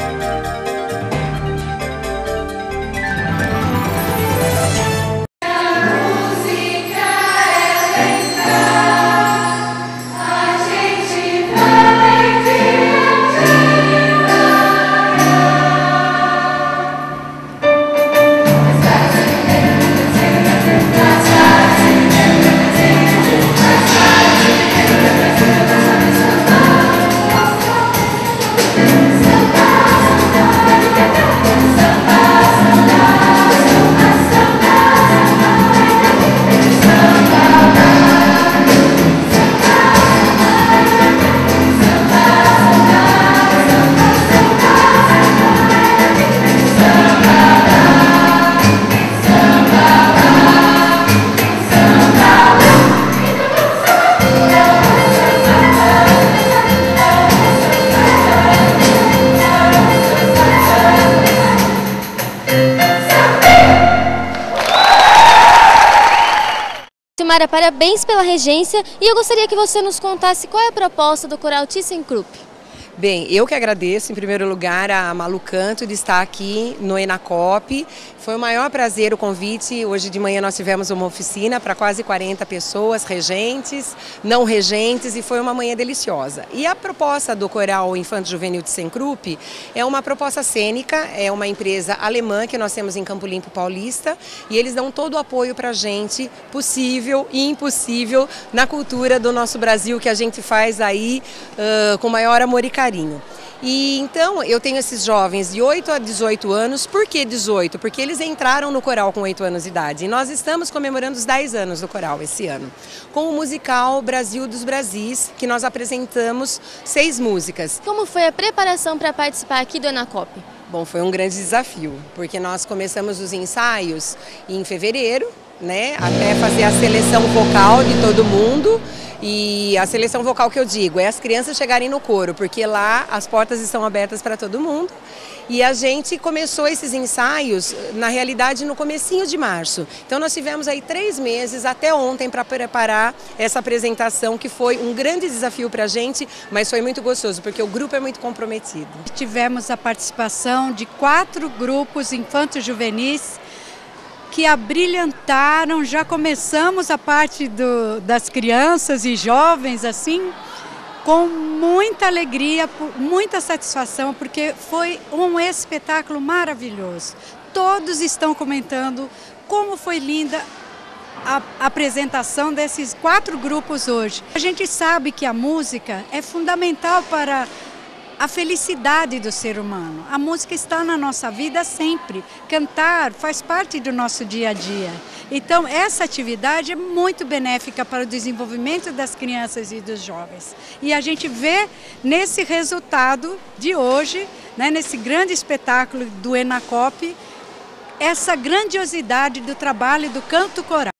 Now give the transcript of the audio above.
Silmara, parabéns pela regência e eu gostaria que você nos contasse qual é a proposta do Coral ThyssenKrupp. Bem, eu que agradeço em primeiro lugar a Malu Canto de estar aqui no ENACOP. Foi um maior prazer o convite. Hoje de manhã nós tivemos uma oficina para quase 40 pessoas, regentes, não regentes, e foi uma manhã deliciosa. E a proposta do Coral Infanto Juvenil ThyssenKrupp é uma proposta cênica, é uma empresa alemã que nós temos em Campo Limpo Paulista, e eles dão todo o apoio para a gente, possível e impossível, na cultura do nosso Brasil, que a gente faz aí com maior amor e carinho. E então eu tenho esses jovens de 8 a 18 anos. Por que 18? Porque eles entraram no coral com 8 anos de idade e nós estamos comemorando os 10 anos do coral esse ano, com o musical Brasil dos Brasis, que nós apresentamos 6 músicas. Como foi a preparação para participar aqui do ENACOP? Bom, foi um grande desafio, porque nós começamos os ensaios em fevereiro, né, até fazer a seleção vocal de todo mundo. E a seleção vocal que eu digo é as crianças chegarem no coro, porque lá as portas estão abertas para todo mundo. E a gente começou esses ensaios, na realidade, no comecinho de março. Então nós tivemos aí 3 meses até ontem para preparar essa apresentação, que foi um grande desafio para a gente, mas foi muito gostoso, porque o grupo é muito comprometido. Tivemos a participação de 4 grupos infanto-juvenis que abrilhantaram. Já começamos a parte das crianças e jovens assim, com muita alegria, muita satisfação, porque foi um espetáculo maravilhoso. Todos estão comentando como foi linda a apresentação desses 4 grupos hoje. A gente sabe que a música é fundamental para a felicidade do ser humano. A música está na nossa vida sempre. Cantar faz parte do nosso dia a dia. Então, essa atividade é muito benéfica para o desenvolvimento das crianças e dos jovens. E a gente vê nesse resultado de hoje, né, nesse grande espetáculo do ENACOP, essa grandiosidade do trabalho do canto coral.